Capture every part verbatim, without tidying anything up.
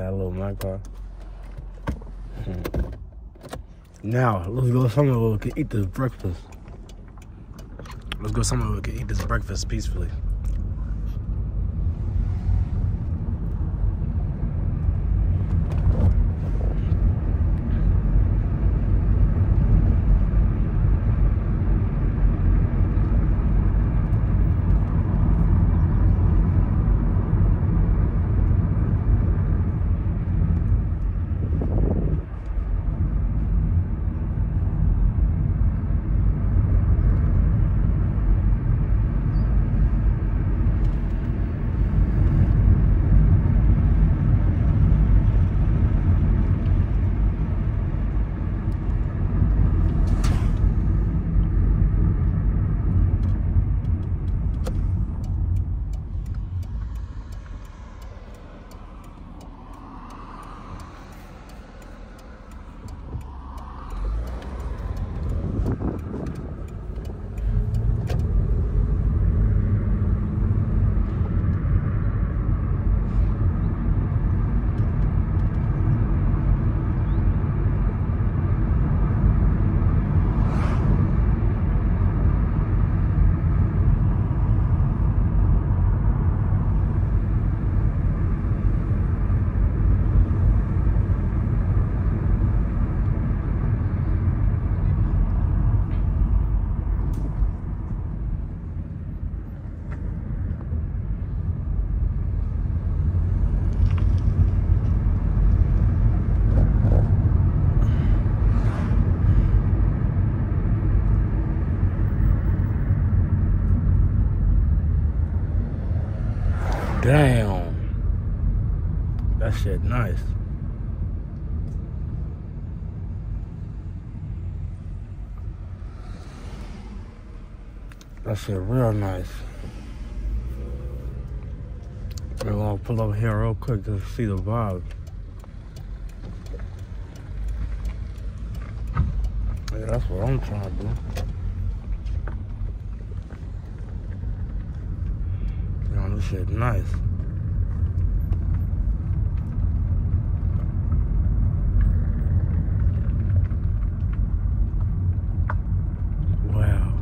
that little night car. Hmm. Now, let's go somewhere where we can eat this breakfast. Let's go somewhere where we can eat this breakfast peacefully. Damn. That shit nice. That shit real nice. We're gonna pull up here real quick to see the vibe. Yeah, that's what I'm trying to do. Yo, this shit nice. Wow.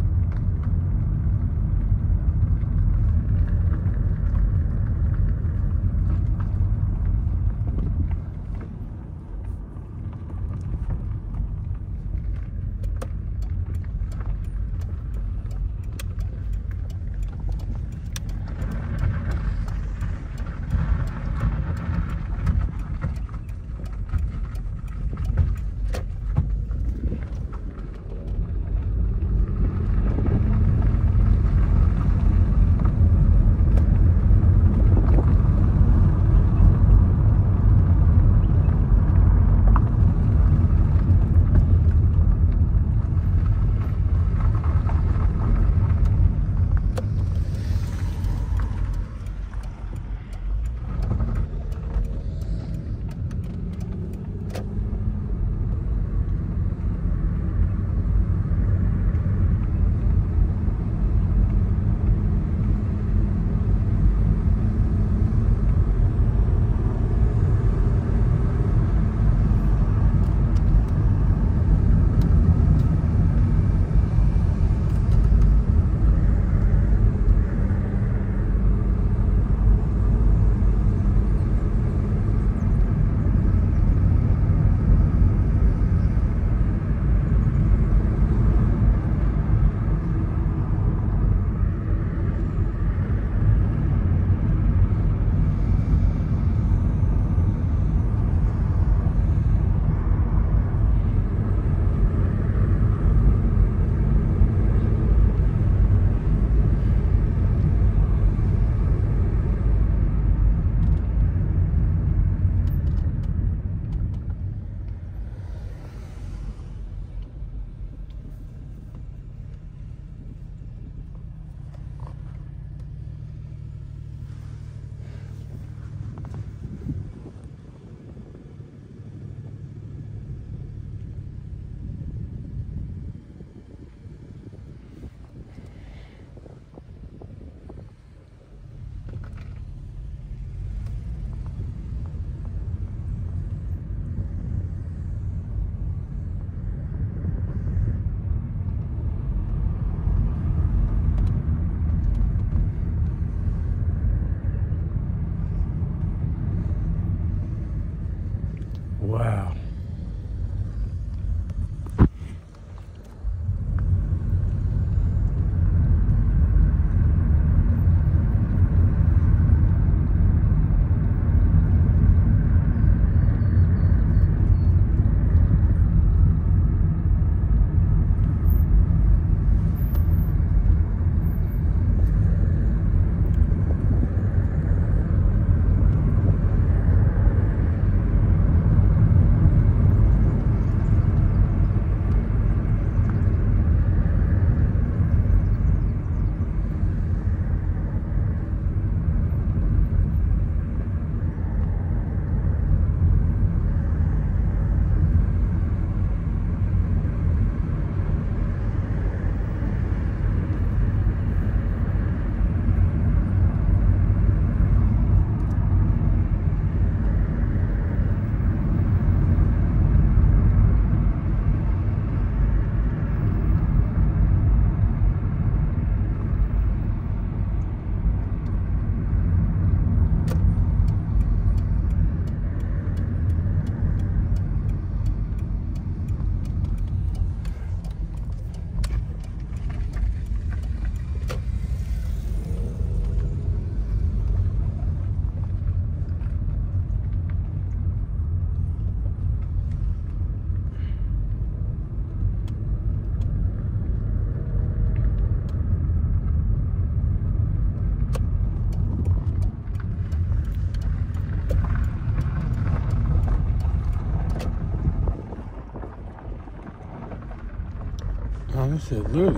That shit literally.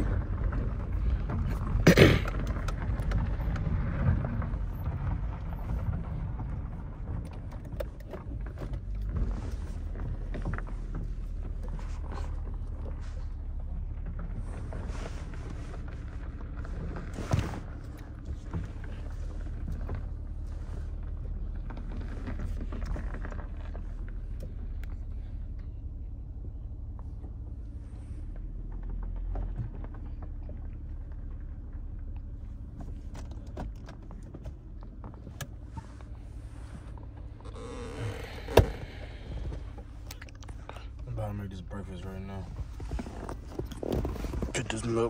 I'm about to make this breakfast right now. Get this milk.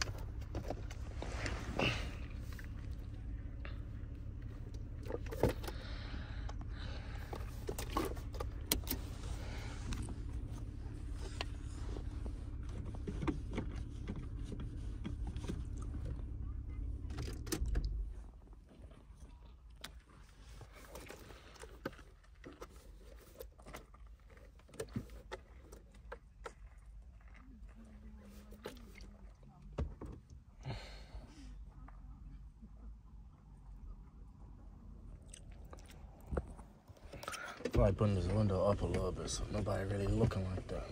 Probably putting this window up a little bit so nobody really looking like that.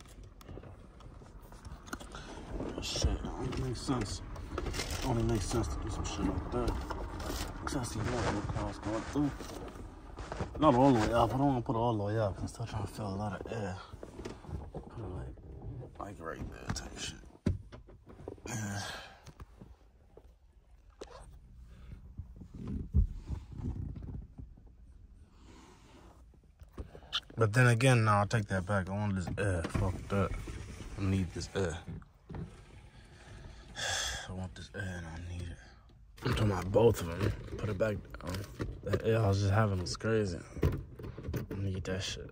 Shit, it only makes sense. It only makes sense to do some shit like that. Cause I see more cars going through. Not all the way up. I don't want to put it all the way up. I'm still trying to feel a lot of air. Put it like, like right there type shit. Yeah. But then again, now I'll take that back. I want this air. Fuck that. I need this air. I want this air and I need it. I'm talking about both of them. Put it back down. That air I was just having was crazy. I need that shit.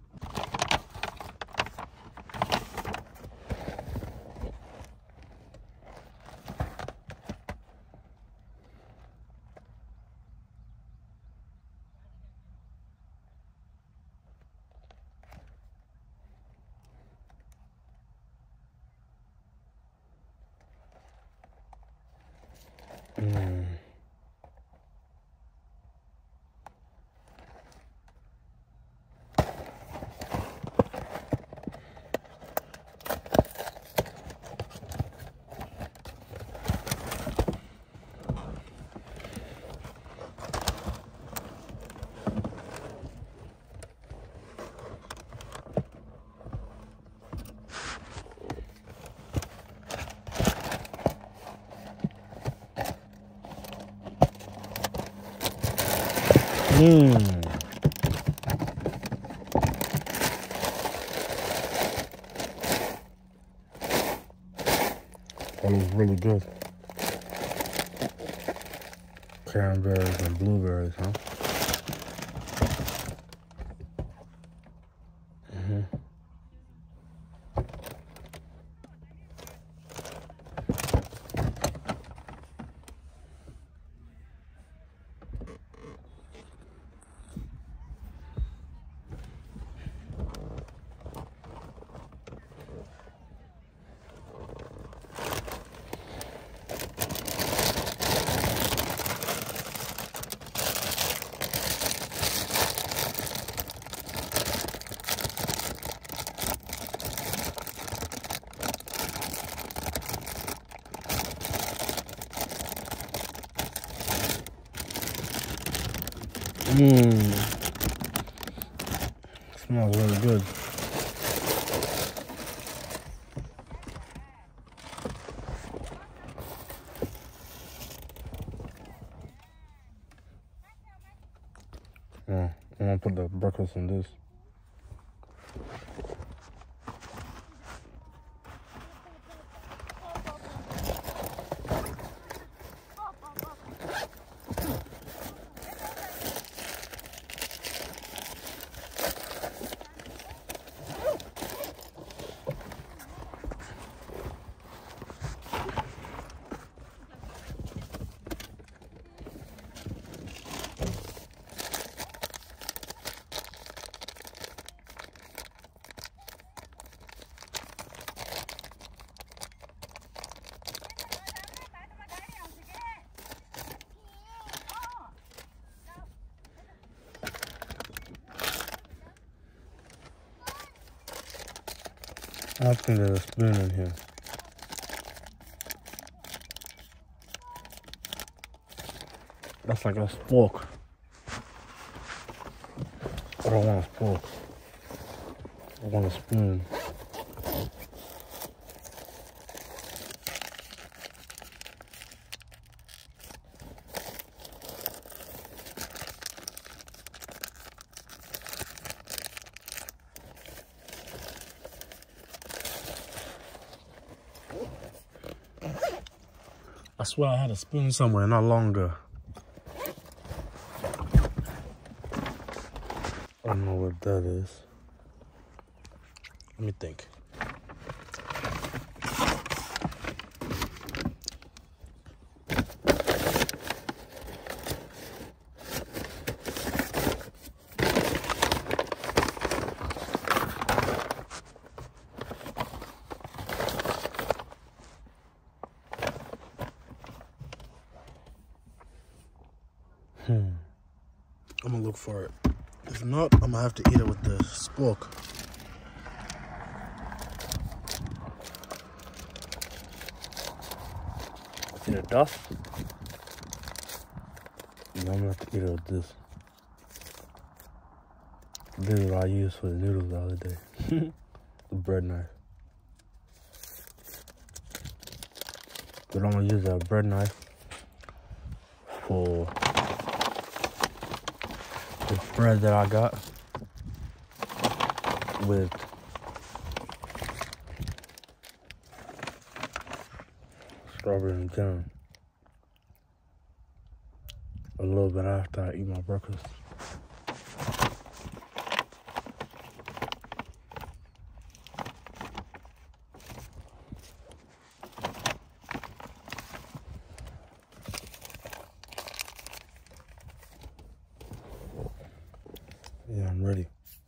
Mm. Mmm. That was really good. Cranberries and blueberries, huh? Mm-hmm. Mmm. Smells really good. Yeah, I'm gonna put the breakfast in this. I think there's a spoon in here. That's like a fork. I don't want a fork. I want a spoon. I swear I had a spoon somewhere not long ago. I don't know what that is. Let me think. Hmm. I'm gonna look for it. If not, I'm gonna have to eat it with the spork. See the dust? No, I'm gonna have to eat it with this. This is what I used for the noodles the other day. The bread knife. But I'm gonna use that bread knife for the bread that I got with strawberry and jam. A little bit after I eat my breakfast. Yeah, I'm ready.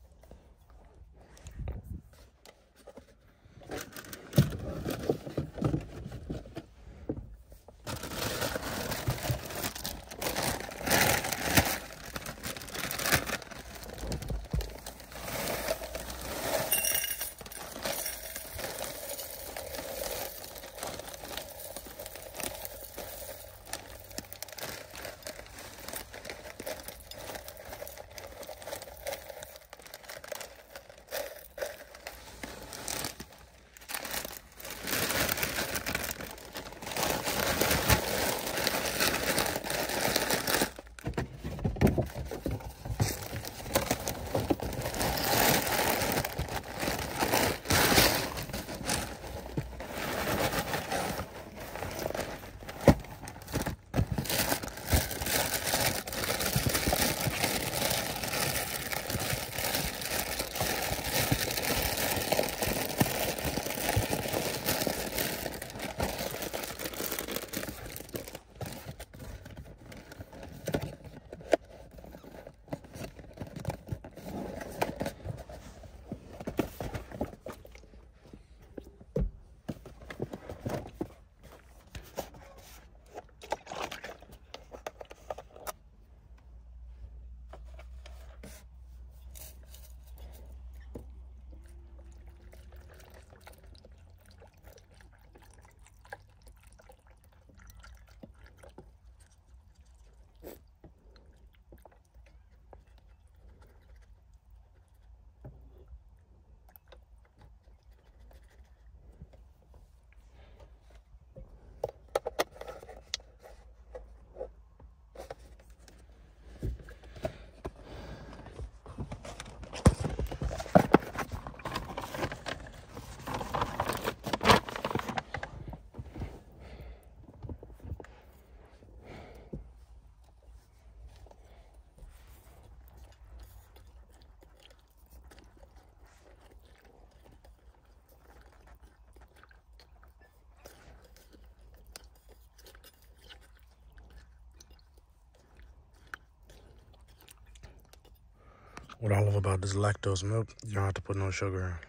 What I love about this lactose milk, you don't have to put no sugar in.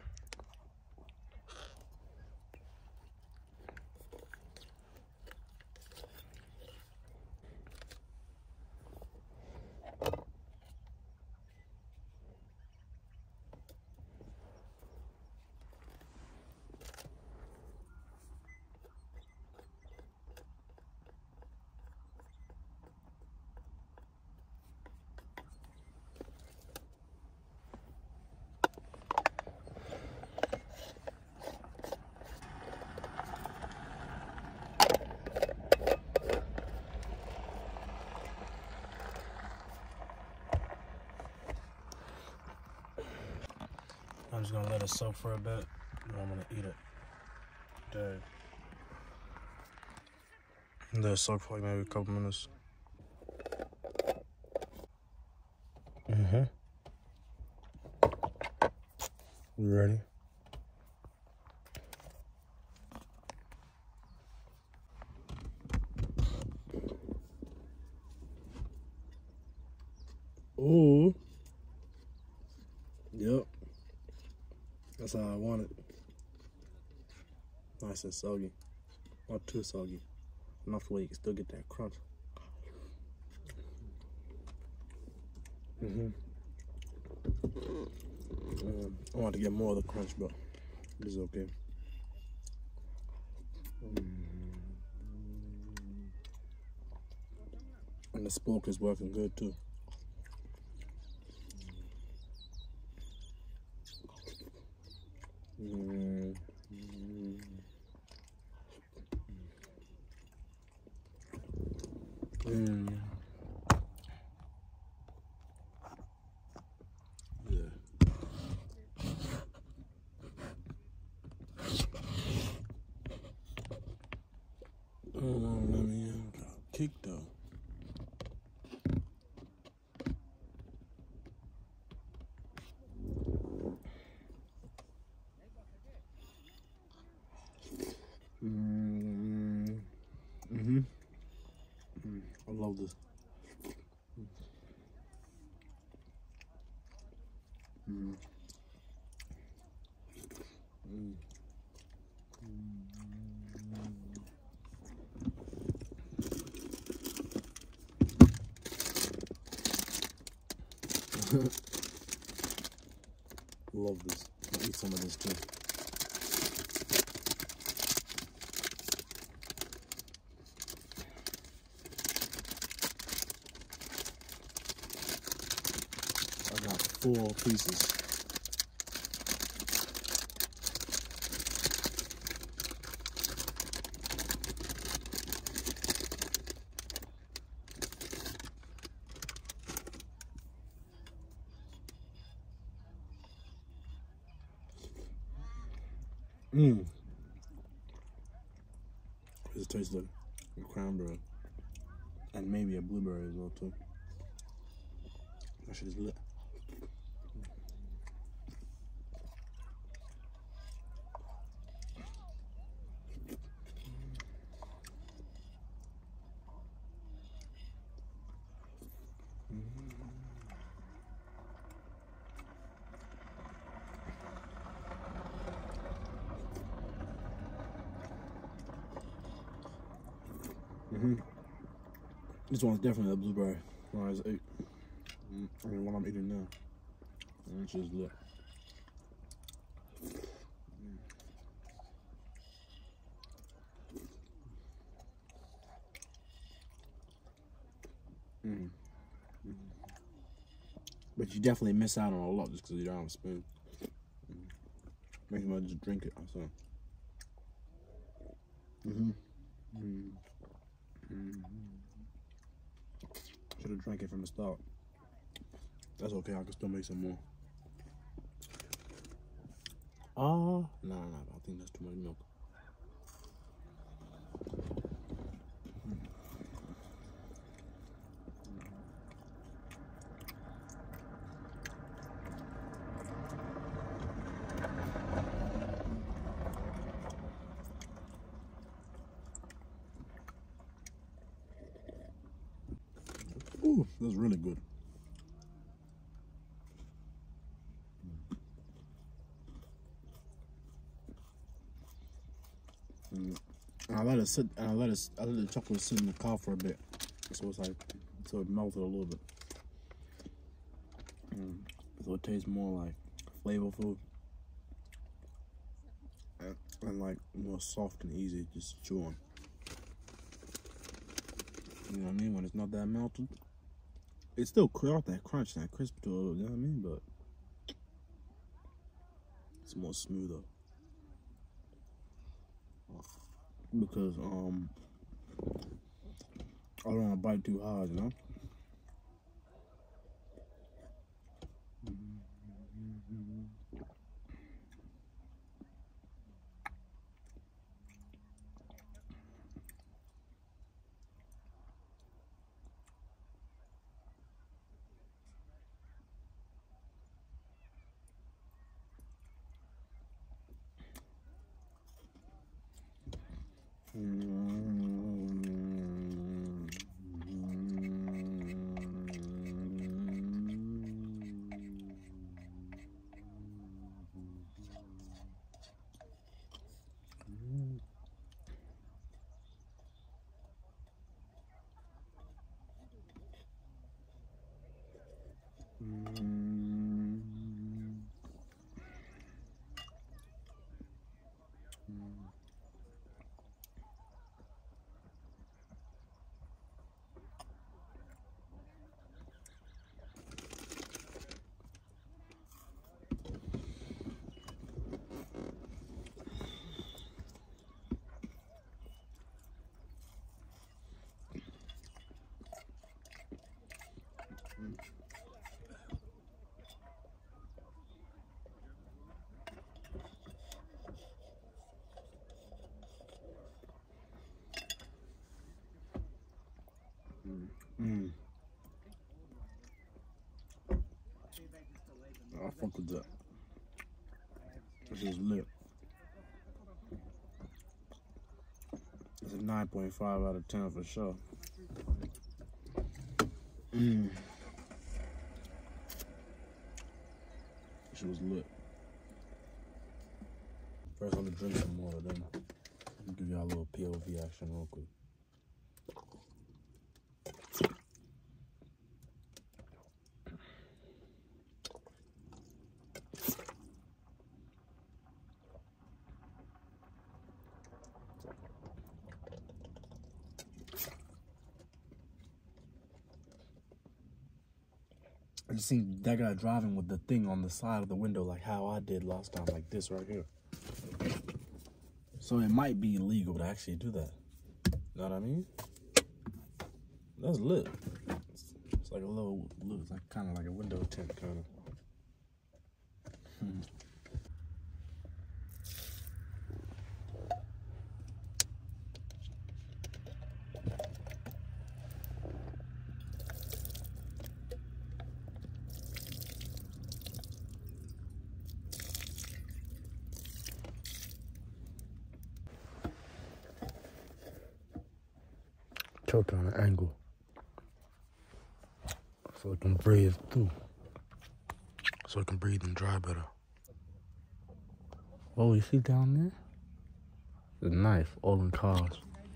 just gonna let it soak for a bit, and I'm gonna eat it. Dang. Let it soak for like maybe a couple minutes. Mm-hmm. You ready? Ooh. Yep. That's how I want it. Nice and soggy. Not too soggy. Enough where you can still get that crunch. Mm-hmm. Um, I want to get more of the crunch, but this is okay. Mm-hmm. And the smoke is working good too. Mm-hmm. Mm. Yeah. Oh, let me kick though. Mm. Mm-hmm. Mm. I love this. Mm. Mm. Love this. I'll eat some of this too. I got four pieces. Mmm. It tastes like a cranberry. And maybe a blueberry as well too. That shit is lit. Mm-hmm. This one's definitely a blueberry. One I just ate. I mean, what I'm eating now. It's just lit. Mm. Mm. But you definitely miss out on a lot just because you don't have a spoon. Mm. Make you just drink it. So. Mm-hmm. Mm. Mm-hmm. Should have drank it from the start. That's okay. I can still make some more. Oh, uh, no, no, no. I think that's too much milk. Ooh, that's really good. Mm. And I let it sit. And I let it. I let the chocolate sit in the car for a bit, so it's like so it melted a little bit. Mm. So it tastes more like flavorful and, and like more soft and easy just to chew on. You know what I mean? When it's not that melted, it's still got that crunch, that crisp to it. You know what I mean? But it's more smoother because um I don't want to bite too hard, you know. Mm. I fuck with that. This is lit. It's a nine point five out of ten for sure. Mm. This was lit. First, I'm gonna drink some water, then I'll give y'all a little P O V action real quick. I just seen that guy driving with the thing on the side of the window like how I did last time, like this right here. So it might be illegal to actually do that. You know what I mean? That's lit. It's, it's like a little, looks like kind of like a window tint, kind of. Hmm. Tilt on an angle so it can breathe through, so it can breathe and dry better. Oh, you see down there? The knife, all in cars.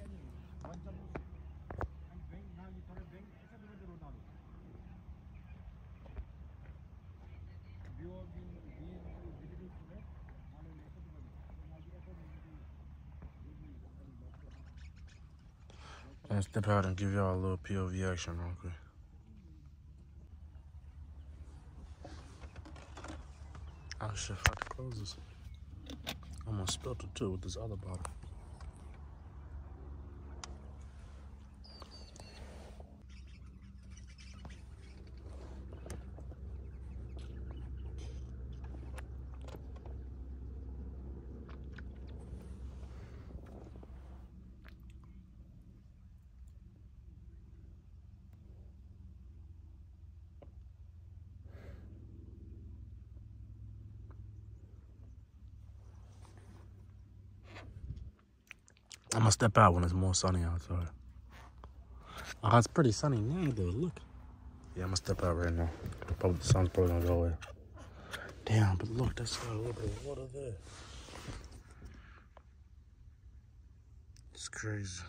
I'll step out and give y'all a little P O V action real quick. Oh shit, I have to close this. I almost spilled it too with this other bottle. I'm gonna step out when it's more sunny outside. Oh, it's pretty sunny now though, look. Yeah, I'm gonna step out right now. Probably, the sun's probably gonna go away. Damn, but look, there's a little bit of water there. It's crazy.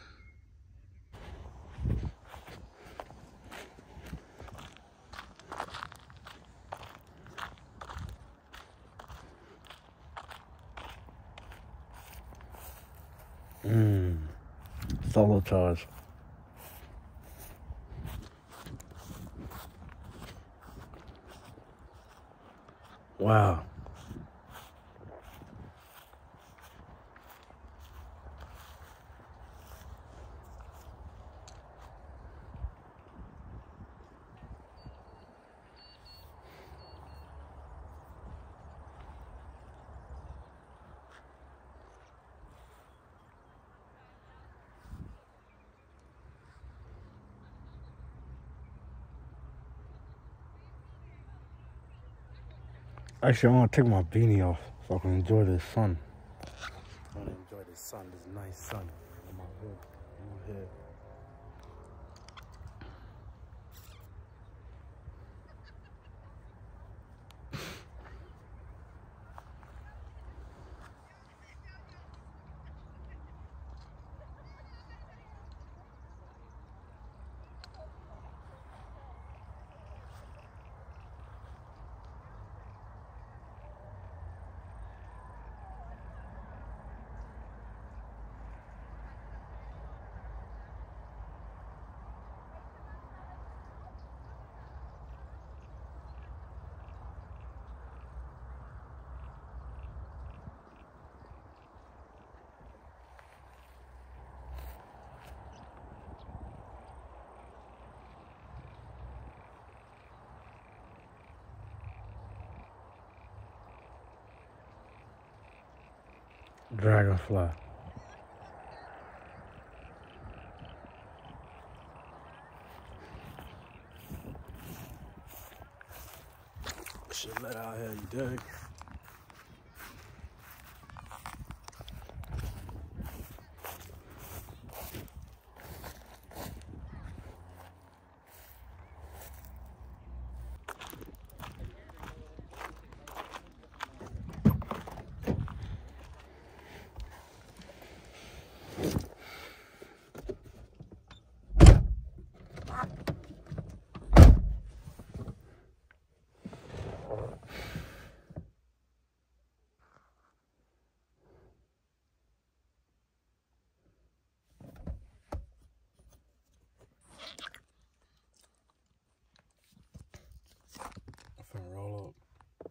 Mmm, solo charge. Wow. Actually, I want to take my beanie off so I can enjoy this sun. I want to enjoy this sun, this nice sun on my Here. Dragonfly. Should let out here, you dig? I'm finna roll up.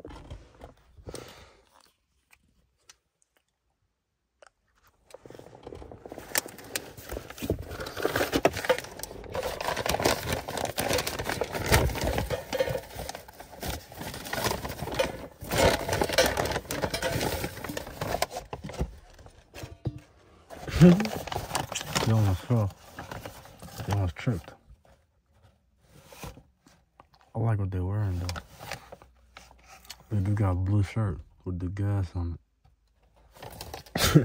They almost fell. They almost tripped. I like what they're wearing though. They do got a blue shirt with the gas on it.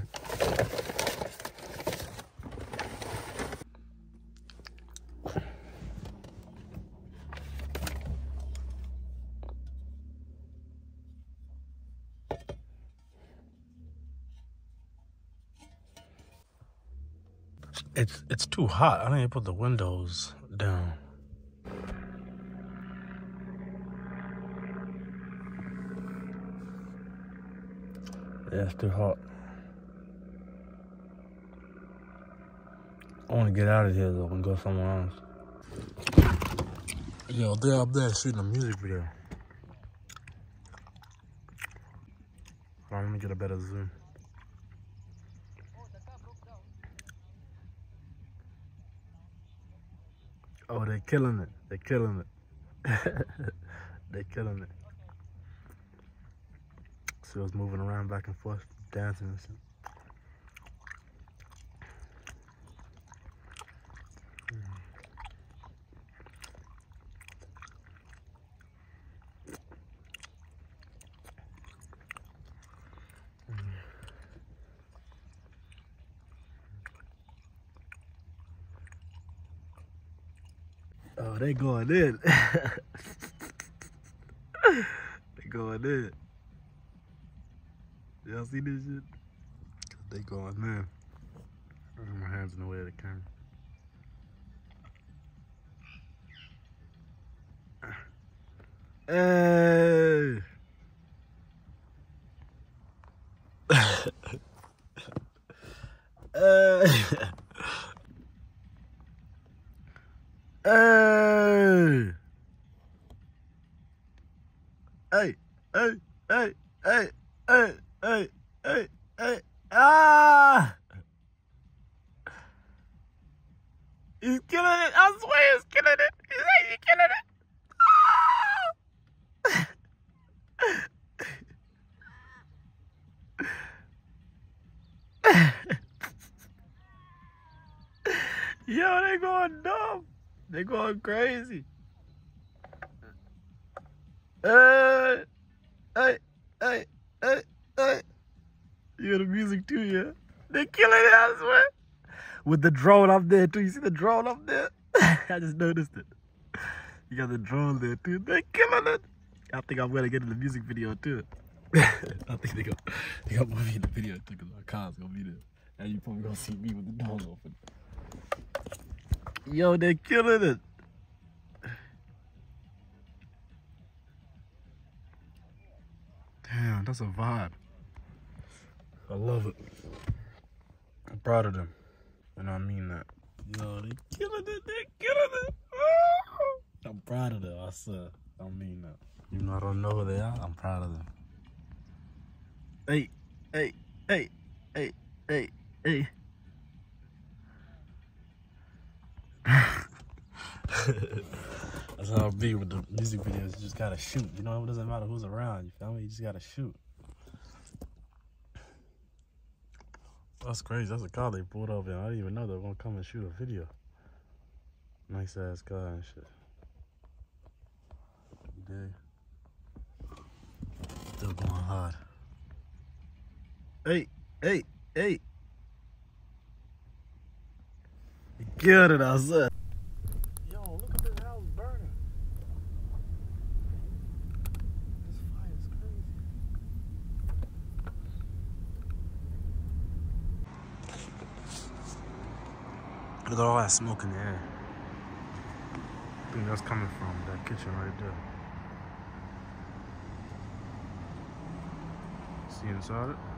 It's it's too hot. I need to put the windows down. Yeah, it's too hot. I want to get out of here though and go somewhere else. Yo, they're up there shooting a music video. Hold on, let me get a better zoom. Oh, they're killing it. They're killing it. They're killing it. So I was moving around back and forth, dancing and shit. Oh, they going in. They going in. Y'all see this shit? They going in. My hands in the way of the camera. Hey! Hey! Hey! Hey! Hey! Hey! Hey! Hey! Hey! Hey! Hey! Ah! He's killing it! I swear he's killing it! He's actually killing it! Yo, they going dumb. They going crazy. Hey, hey, hey, hey, hey. You hear the music too, yeah? They killing it, I swear. With the drone up there too. You see the drone up there? I just noticed it. You got the drone there too. They're killing it. I think I'm gonna get in the music video too. I think they got they got me in the video too because our car's gonna be there. And you probably gonna see me with the door open. Yo, they're killing it. Damn, that's a vibe. I love it. I'm proud of them. And I mean that. Yo, they killing it. They're killing it. Oh! I'm proud of them. I said, I mean that. Even though I don't know who they are, I'm proud of them. Hey, hey, hey, hey, hey, hey. That's how it be with the music videos. You just gotta shoot. You know, it doesn't matter who's around. You feel me? You just gotta shoot. That's crazy. That's a car they pulled up in. I didn't even know they were gonna come and shoot a video. Nice ass car and shit. You dig? Still going hard. Hey, hey, hey. You killed it, I said. Yo, look at this house burning. This fire is crazy. Look at all that smoke in the air. I think that's coming from that kitchen right there. See inside it?